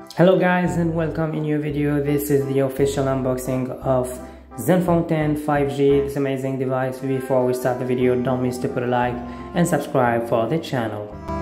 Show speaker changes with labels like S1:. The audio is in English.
S1: Hello guys and welcome in your video. This is the official unboxing of Zenfone 10 5G, this amazing device. Before we start the video, don't miss to put a like and subscribe for the channel.